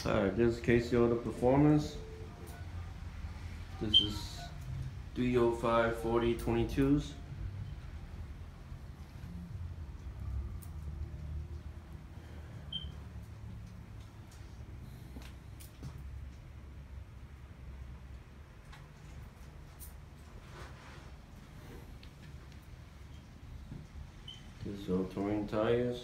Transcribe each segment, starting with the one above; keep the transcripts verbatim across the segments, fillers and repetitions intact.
Alright, this is Casey Auto Performance. This is three oh five forty twenty-twos. This is all terrain tires.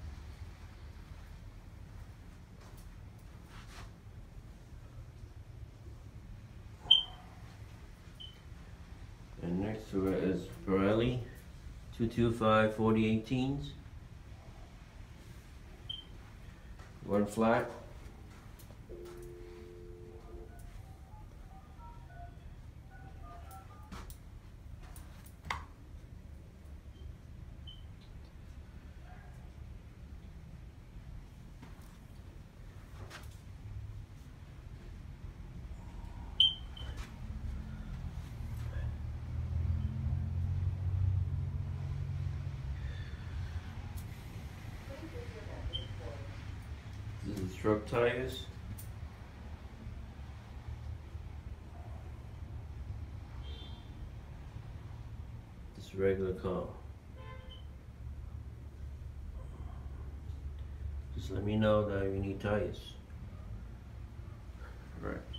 And next to it is Pirelli two two five forty eighteens. One flat. This is truck tires. This is regular car. Just let me know that you need tires. All right.